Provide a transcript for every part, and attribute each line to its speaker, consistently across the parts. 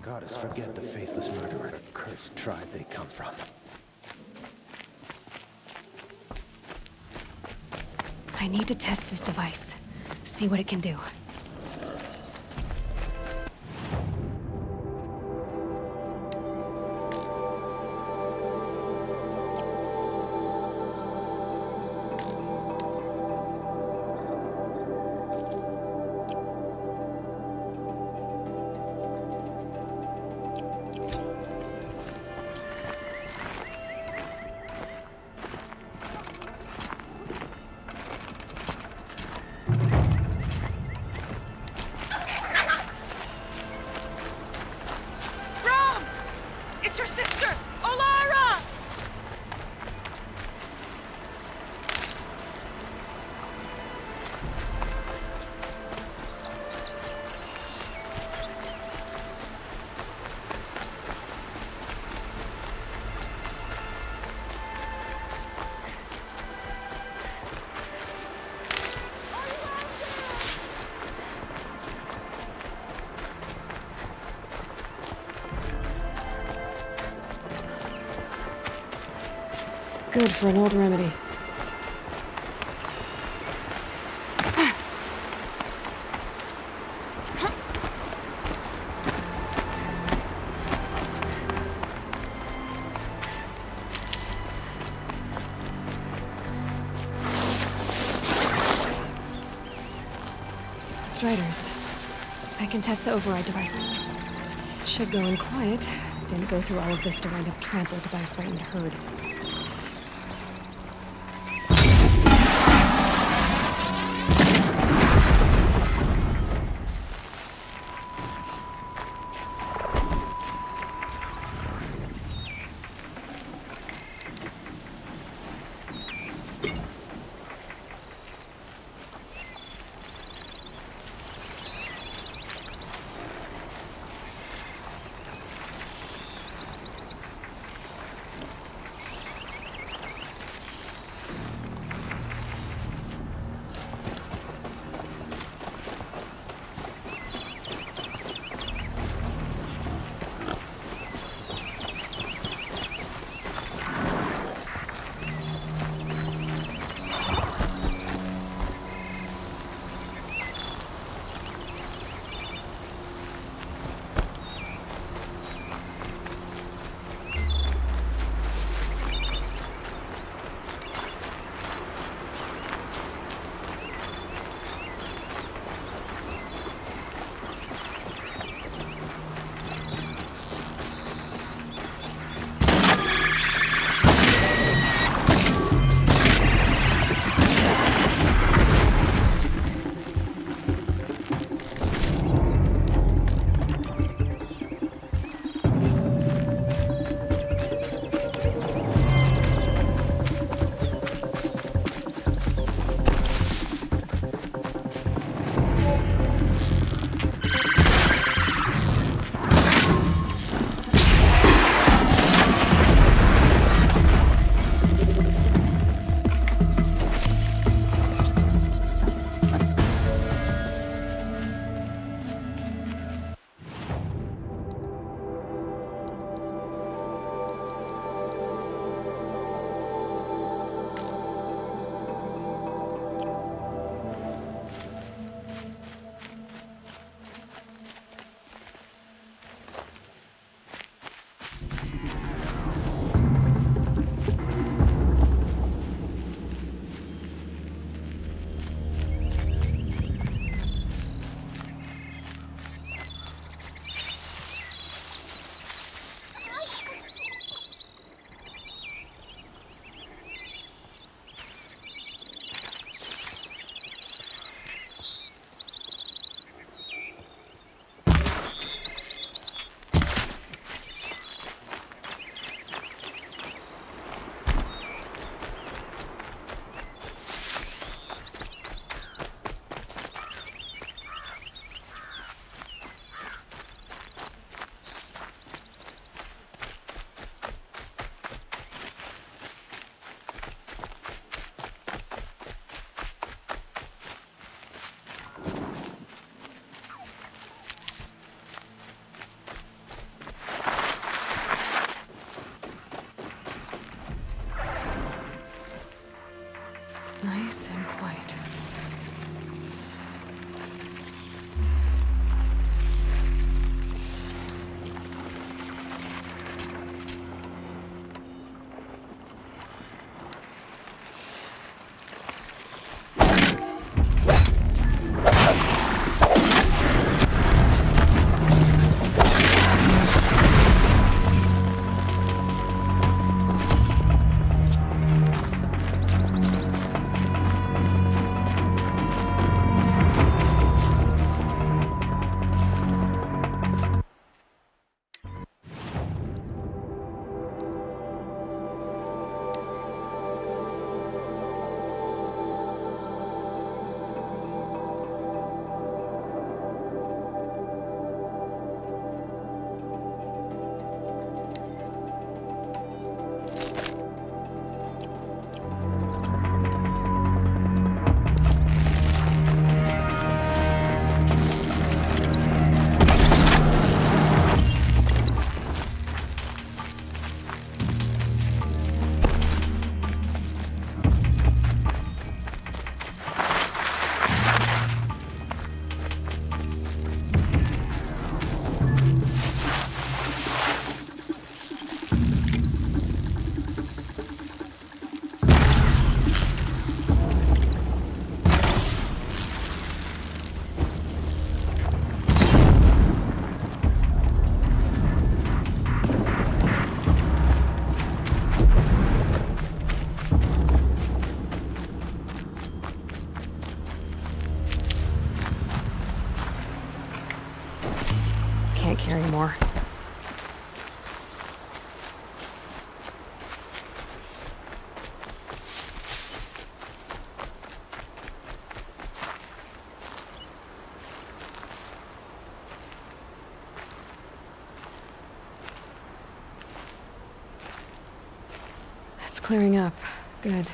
Speaker 1: Goddess forget the faithless murderer, the cursed tribe they come from.
Speaker 2: I need to test this device. See what it can do.
Speaker 3: It's her sister, Olara!
Speaker 2: Good for an old remedy. Striders. I can test the override device. Should go in quiet. Didn't go through all of this to wind up trampled by a frightened herd. Nice and quiet. Can't carry more. It's clearing up. Good.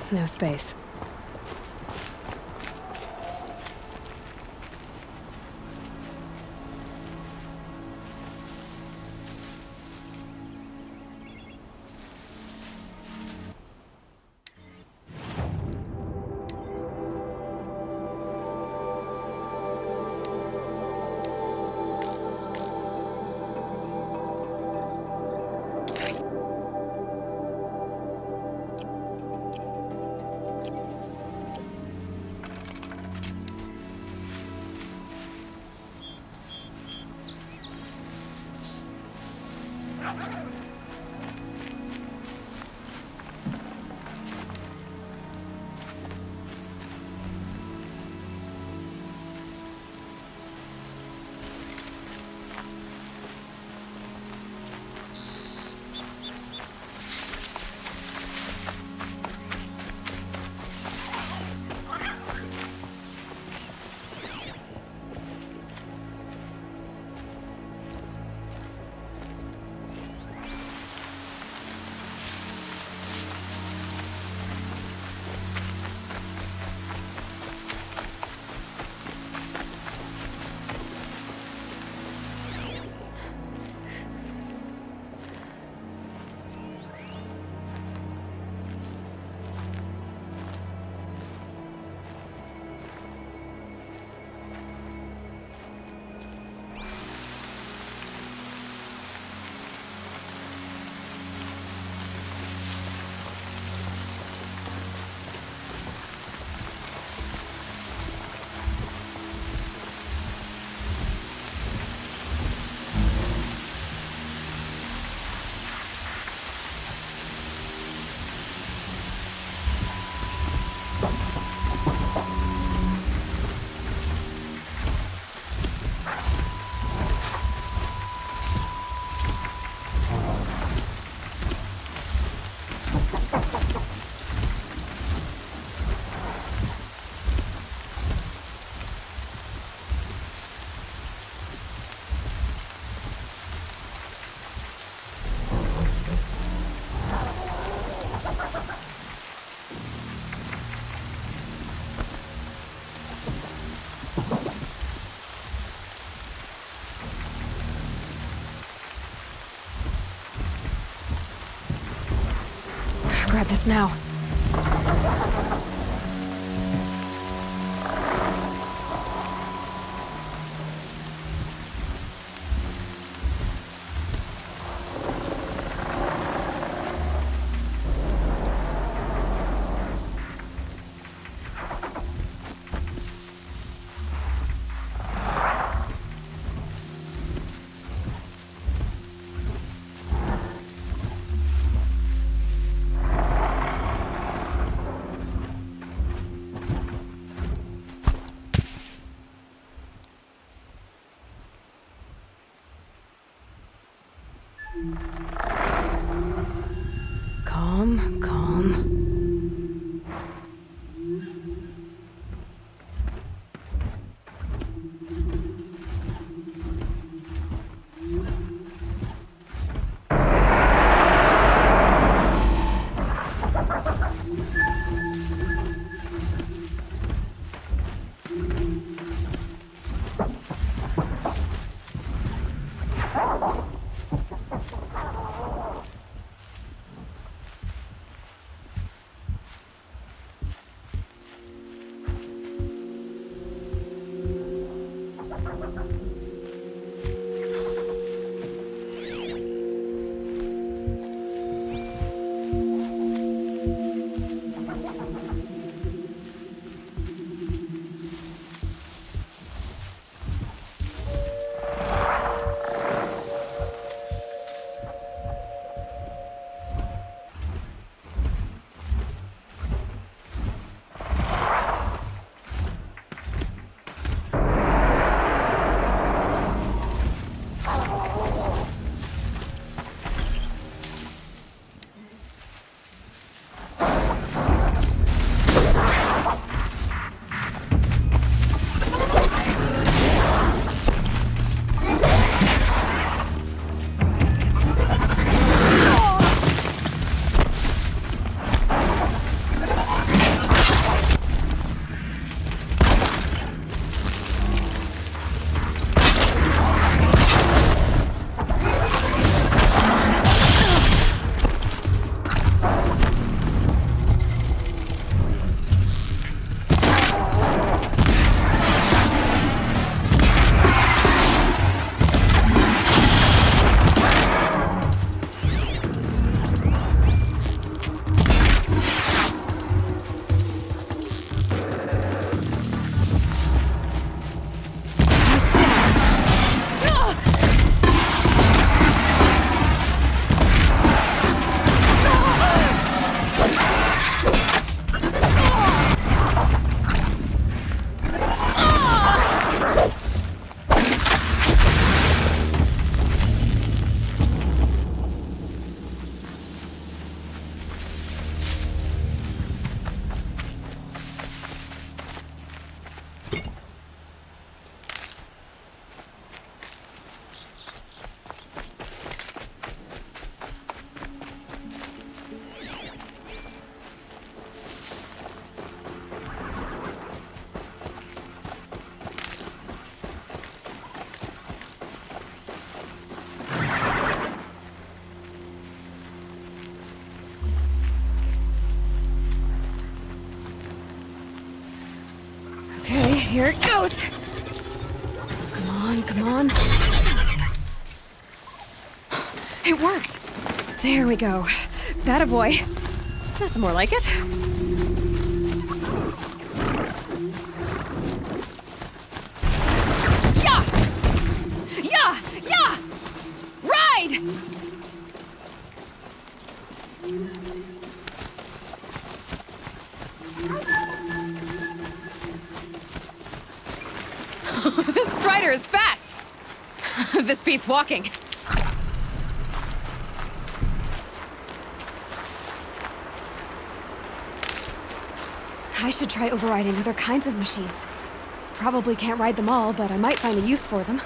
Speaker 2: No space. Grab this now. Calm, calm. Here it goes! Come on, come on. It worked! There we go. That a boy. That's more like it. Yeah! Yeah! Yeah! Ride! This Strider is fast! This beats walking. I should try overriding other kinds of machines. Probably can't ride them all, but I might find a use for them.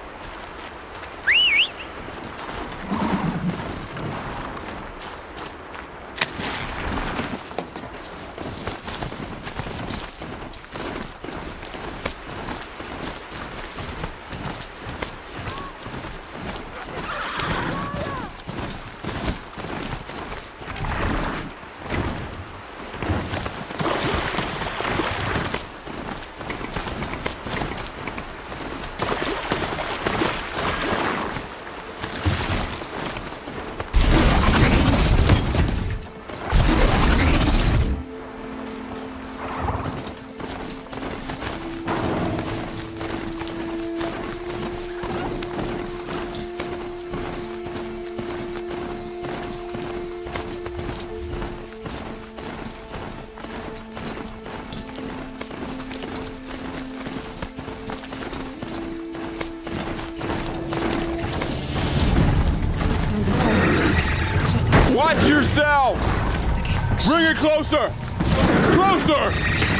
Speaker 4: Watch yourselves! Bring it closer! Closer!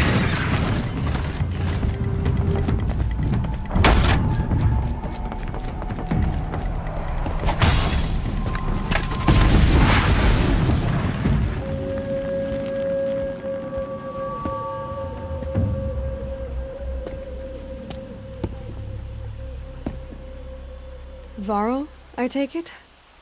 Speaker 2: Varl, I take it?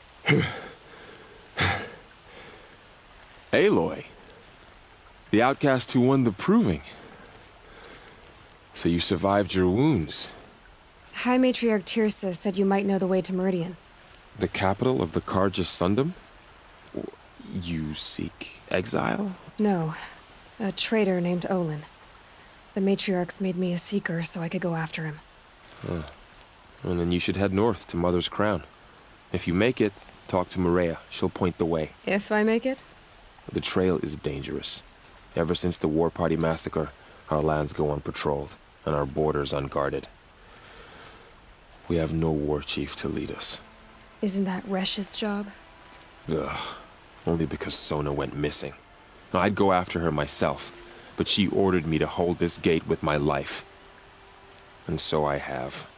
Speaker 4: Aloy. The outcast who won the proving. So you survived your wounds.
Speaker 2: High Matriarch Tirsa said you might know the way to Meridian.
Speaker 4: The capital of the Carja Sundom? You seek exile?
Speaker 2: No. A traitor named Olin. The Matriarchs made me a seeker so I could go after him.
Speaker 4: And then you should head north to Mother's Crown. If you make it, talk to Maria. She'll point the way.
Speaker 2: If I make it?
Speaker 4: The trail is dangerous. Ever since the War Party massacre, our lands go unpatrolled, and our borders unguarded. We have no war chief to lead us.
Speaker 2: Isn't that Resh's job?
Speaker 4: Ugh. Only because Sona went missing. I'd go after her myself, but she ordered me to hold this gate with my life. And so I have.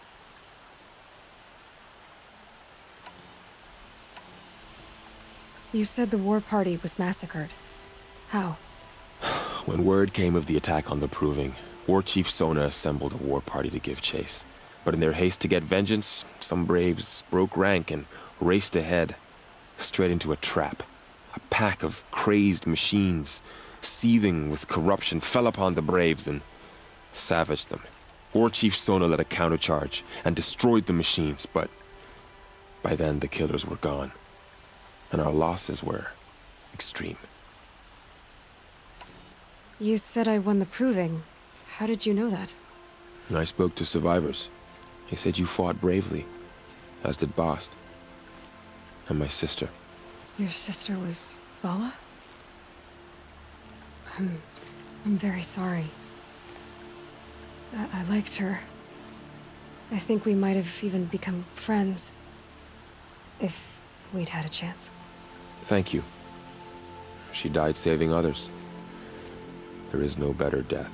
Speaker 2: You said the War Party was massacred. How?
Speaker 4: When word came of the attack on the Proving, War Chief Sona assembled a war party to give chase. But in their haste to get vengeance, some braves broke rank and raced ahead, straight into a trap. A pack of crazed machines, seething with corruption, fell upon the braves and savaged them. War Chief Sona led a countercharge and destroyed the machines, but by then the killers were gone. And our losses were extreme.
Speaker 2: You said I won the Proving. How did you know that?
Speaker 4: I spoke to survivors. They said you fought bravely, as did Bast. And my sister.
Speaker 2: Your sister was Vala? I'm very sorry. I liked her. I think we might have even become friends. If we'd had a chance.
Speaker 4: Thank you. She died saving others. There is no better death.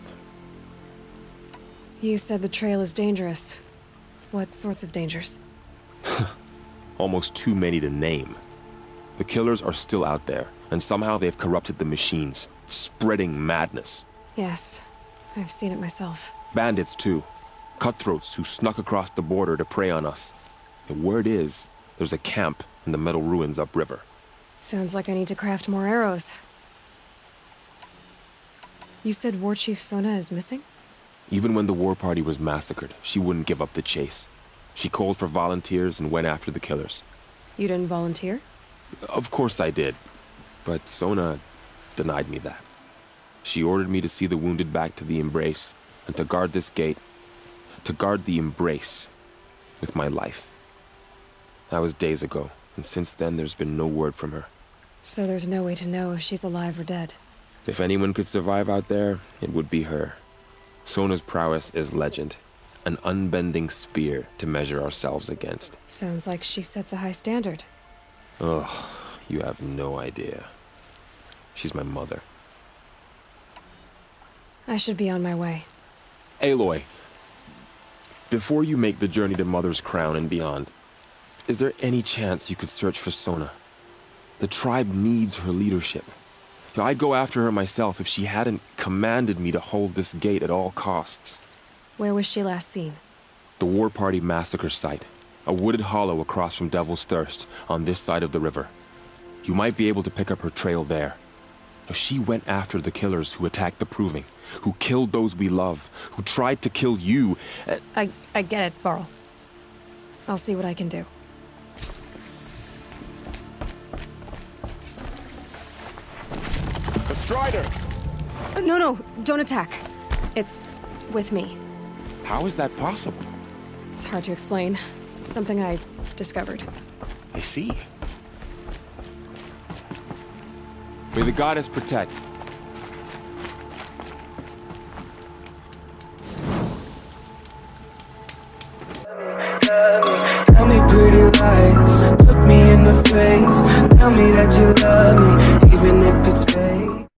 Speaker 2: You said the trail is dangerous. What sorts of dangers?
Speaker 4: Almost too many to name. The killers are still out there, and somehow they've corrupted the machines, spreading madness.
Speaker 2: Yes, I've seen it myself.
Speaker 4: Bandits, too. Cutthroats who snuck across the border to prey on us. The word is, there's a camp in the metal ruins upriver.
Speaker 2: Sounds like I need to craft more arrows. You said War Chief Sona is missing?
Speaker 4: Even when the war party was massacred, she wouldn't give up the chase. She called for volunteers and went after the killers.
Speaker 2: You didn't volunteer?
Speaker 4: Of course I did, but Sona denied me that. She ordered me to see the wounded back to the Embrace, and to guard this gate, to guard the Embrace with my life. That was days ago, and since then there's been no word from her.
Speaker 2: So there's no way to know if she's alive or dead.
Speaker 4: If anyone could survive out there, it would be her. Sona's prowess is legend, an unbending spear to measure ourselves against.
Speaker 2: Sounds like she sets a high standard.
Speaker 4: Ugh, you have no idea. She's my mother.
Speaker 2: I should be on my way.
Speaker 4: Aloy, before you make the journey to Mother's Crown and beyond, is there any chance you could search for Sona? The tribe needs her leadership. I'd go after her myself if she hadn't commanded me to hold this gate at all costs.
Speaker 2: Where was she last seen?
Speaker 4: The War Party massacre site. A wooded hollow across from Devil's Thirst, on this side of the river. You might be able to pick up her trail there. Now, she went after the killers who attacked the Proving, who killed those we love, who tried to kill you.
Speaker 2: I get it, Varl. I'll see what I can do.
Speaker 5: The Strider!
Speaker 2: No, don't attack. It's with me.
Speaker 5: How is that possible?
Speaker 2: It's hard to explain. Something I discovered.
Speaker 5: I see.
Speaker 4: May the goddess protect.
Speaker 6: Tell me pretty lies, look me in the face. Tell me that you love me,